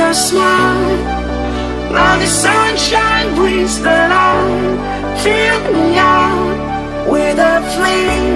a smile. Now the sunshine brings the light. Fill me out with a flame.